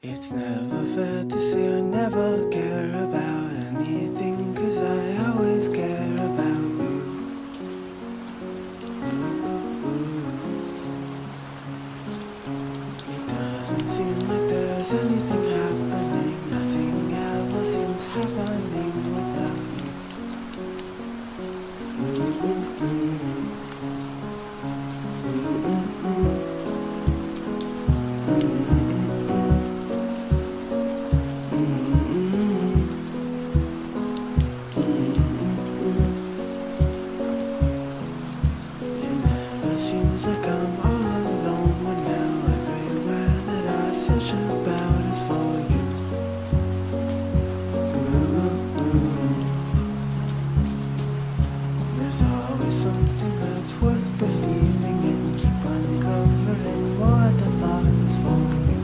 It's never fair to say I never care about anything, 'cause I always care about you. It doesn't seem like there's anything happening. Nothing ever seems happening without you. Seems like I'm all alone when now everywhere that I search about is for you. There's always something that's worth believing in. Keep uncovering more of the thought is for you.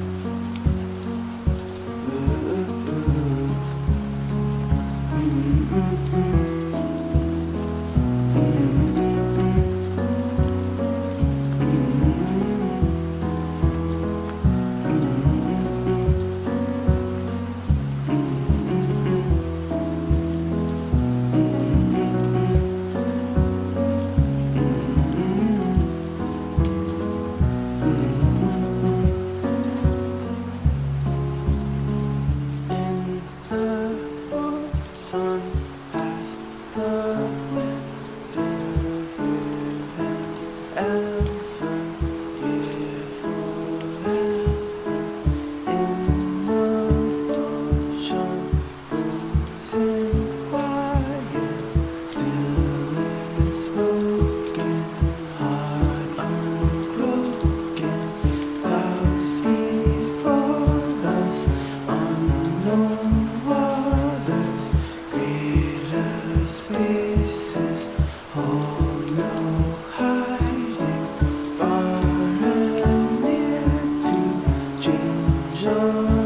Spaces hold no hiding, far and near to change.